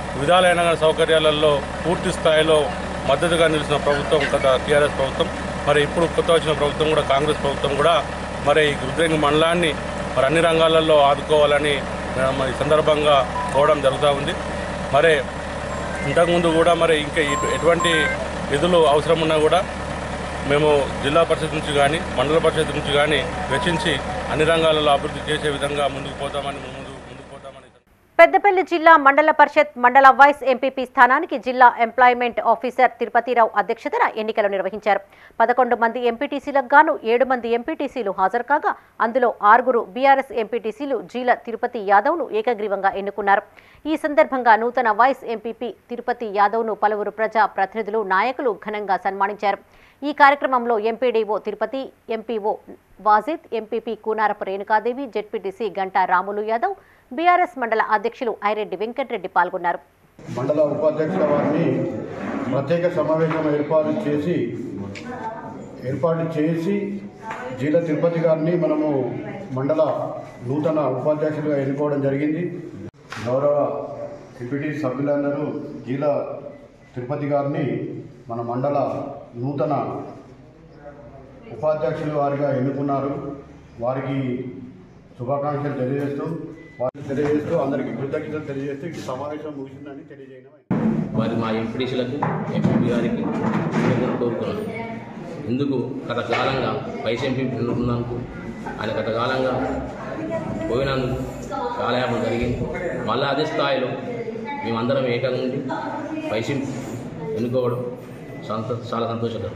విధాలైన సౌకర్యాలలో పూర్తి స్థాయిలో మద్దతుగా నిలిచిన ప్రభుత్వం గత టీఆర్ఎస్ ప్రభుత్వం. మరి ఇప్పుడు కొత్త వచ్చిన ప్రభుత్వం కూడా కాంగ్రెస్ ప్రభుత్వం కూడా మరి రుద్రంగి మండలాన్ని మరి అన్ని రంగాలలో ఆదుకోవాలని ఈ సందర్భంగా పోవడం జరుగుతూ ఉంది. మరి ఇంతకుముందు కూడా మరి ఇంకా ఎటువంటి నిధులు అవసరం ఉన్నా కూడా మేము జిల్లా పరిషత్ నుంచి కానీ మండల పరిషత్ నుంచి కానీ వెచ్చించి అన్ని రంగాలలో అభివృద్ధి చేసే విధంగా ముందుకు పోతామని ముందు ముందుకు పోతామని పెద్దపల్లి జిల్లా మండల పరిషత్ మండల వైస్ ఎంపీపీ స్థానానికి జిల్లా ఎంప్లాయ్మెంట్ ఆఫీసర్ తిరుపతిరావు అధ్యక్షతన ఎన్నికలు నిర్వహించారు. పదకొండు మంది ఎంపీటీసీలకు గాను ఏడు మంది ఎంపీటీసీలు హాజరు కాగా అందులో ఆరుగురు బీఆర్ఎస్ ఎంపీటీసీలు జీల తిరుపతి యాదవ్ను ఏకగ్రీవంగా ఎన్నుకున్నారు. ఈ సందర్భంగా నూతన వైస్ ఎంపీపీ తిరుపతి యాదవ్ను పలువురు ప్రజా ప్రతినిధులు నాయకులు ఘనంగా సన్మానించారు. ఈ కార్యక్రమంలో MPDO Tirupati, MPO Wajid, MPP Koonarapu Renukadevi, ZPTC Ganta Ramulu Yadav, BRS మండల అధ్యక్షులు ఐరెడ్డి వెంకటరెడ్డి పాల్గొన్నారు. మండల ఉపాధ్యక్షుల వారిని ప్రత్యేక సమావేశం ఏర్పాటు చేసి ఏర్పాటు చేసి జీల తిరుపతి గారిని మనము మండల నూతన ఉపాధ్యక్షులుగా ఎన్నుకోవడం జరిగింది. గౌరవ ఎంపీటీ సభ్యులందరూ జీల తిరుపతి గారిని మన మండల నూతన ఉపాధ్యక్షులు వారిగా ఎన్నుకున్నారు. వారికి శుభాకాంక్షలు తెలియజేస్తూ వారికి తెలియజేస్తూ అందరికీ కృతజ్ఞతలు తెలియజేస్తూ ఈ సమావేశం ముగిసిందని తెలియజేయడం. వారి మా ఎంపీడీసీలకు ఎంపీ గారికి కోరుతున్నాను. ఎందుకు గత కాలంగా వైస్ ఎంపీ ఎన్నుకున్నందుకు ఆయన గత కాలంగా పోయినందుకు కాలయాపన జరిగింది. మళ్ళీ అదే స్థాయిలో మేమందరం ఏకంగా ఉండి వైస్ ఎంపీ ఎన్నుకోవడం సంతో చాలా సంతోషకరం.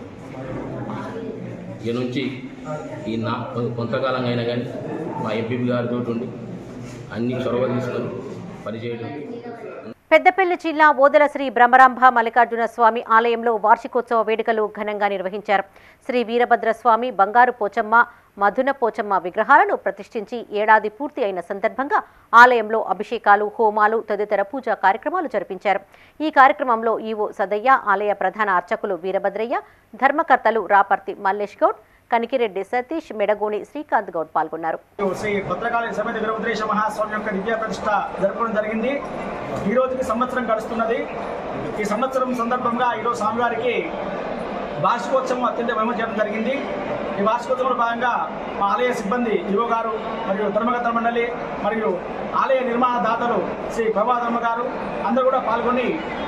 ఇక నుంచి ఈ నా కొంతకాలంగా అయినా కానీ మా ఎంపీ గారితో ఉండి అన్ని చొరవ తీసుకొని పనిచేయడం. పెద్దపల్లి జిల్లా ఓదెల శ్రీ బ్రహ్మరాంభ మల్లికార్జున స్వామి ఆలయంలో వార్షికోత్సవ వేడుకలు ఘనంగా నిర్వహించారు. శ్రీ వీరభద్రస్వామి, బంగారు పోచమ్మ, మధున పోచమ్మ విగ్రహాలను ప్రతిష్ఠించి ఏడాది పూర్తి అయిన సందర్భంగా ఆలయంలో అభిషేకాలు, హోమాలు తదితర పూజా కార్యక్రమాలు జరిపించారు. ఈ కార్యక్రమంలో ఈవో సదయ్య, ఆలయ ప్రధాన అర్చకులు వీరభద్రయ్య, ధర్మకర్తలు రాపర్తి మల్లేష్ గౌడ్, కనికిరెడ్డి సతీష్, మెడగోని శ్రీకాంత్ గౌడ్ పాల్గొన్నారు. శ్రీ భద్రకాళి సమేత వీరభద్రేశ్వర మహాస్వామి యొక్క దివ్య ప్రతిష్ట జరపడం జరిగింది. ఈ రోజుకి సంవత్సరం గడుస్తున్నది. ఈ సంవత్సరం సందర్భంగా ఈరోజు స్వామివారికి వార్షికోత్సవం అత్యంత వైభవం చేయడం జరిగింది. ఈ వార్షికోత్సవంలో భాగంగా మా ఆలయ సిబ్బంది ఈవో గారు మరియు ధర్మకర్తల మండలి మరియు ఆలయ నిర్మాణ దాతలు శ్రీ ప్రభాధర్మ గారు అందరూ కూడా పాల్గొని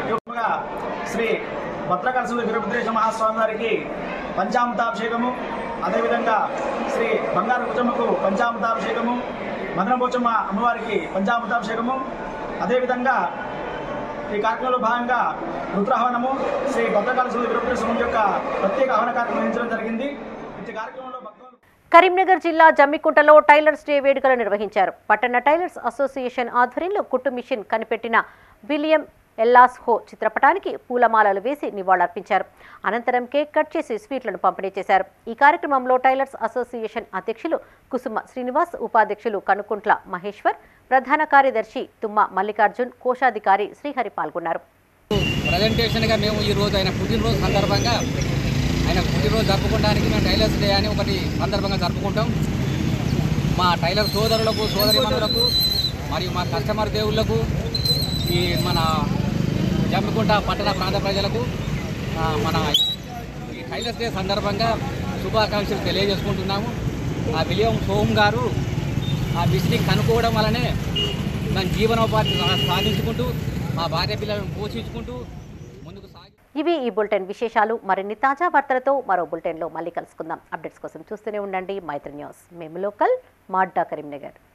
శ్రీ భద్రకాళి సమేత వీరభద్రేశ్వర మహాస్వామి వారికి పంచామృతాభిషేకము, అదేవిధంగా శ్రీ బంగారు పోచమ్మకు పంచామృతాభిషేకము, మదన పోచమ్మ అమ్మవారికి పంచామృతాభిషేకము, అదేవిధంగా ఈ కార్యక్రమంలో భాగంగా రుద్రహవనము శ్రీ భద్రకాళి సమేత వీరభద్రేశ్వర యొక్క ప్రత్యేక హవన కార్యక్రమం నిర్వహించడం జరిగింది. ఈ కార్యక్రమంలో కరీంనగర్ జిల్లా జమ్మికుంటలో టైలర్స్ డే వేడుకలు నిర్వహించారు. పట్టణ టైలర్స్ అసోసియేషన్ ఆధ్వర్యంలో కుట్టు మిషన్ కనిపెట్టిన విలియం ఎల్లాస్ హో చిత్రపటానికి పూలమాలలు వేసి నివాళులర్పించారు. అనంతరం కేక్ కట్ చేసి స్వీట్లను పంపిణీ చేశారు. ఈ కార్యక్రమంలో టైలర్స్ అసోసియేషన్ అధ్యక్షులు కుసుమ శ్రీనివాస్, ఉపాధ్యక్షులు కనుకుంట్ల మహేశ్వర్, ప్రధాన కార్యదర్శి తుమ్మ మల్లికార్జున్, కోశాధికారి శ్రీహరి పాల్గొన్నారు. ప్రజెంటేషన్గా మేము ఈరోజు ఆయన పుట్టినరోజు సందర్భంగా ఆయన పుట్టినరోజు జరుపుకోవడానికి మేము టైలర్స్ డే అని ఒకటి సందర్భంగా జరుపుకుంటాం. మా టైలర్ సోదరులకు, సోదరిమణులకు మరియు మా కస్టమర్ దేవుళ్లకు, ఈ మన జమ్మికుంట పట్టణ ప్రాంత ప్రజలకు మన ఈ టైలర్స్ డే సందర్భంగా శుభాకాంక్షలు తెలియజేసుకుంటున్నాము. ఆ విలియం హోమ్ గారు ఆ బిజిని కనుక్కోవడం వల్లనే మేము జీవనోపాధి సాధించుకుంటూ మా భార్య పిల్లలను పోషించుకుంటూ ముందుకు సాగి. ఇవి ఈ బులెటిన్ విశేషాలు. మరిన్ని తాజా వార్తలతో మరో బులెటిన్లో మళ్ళీ కలుసుకుందాం. అప్డేట్స్ కోసం చూస్తూనే ఉండండి మైత్రి న్యూస్. మేము లోకల్, మాడ్డా, కరీంనగర్.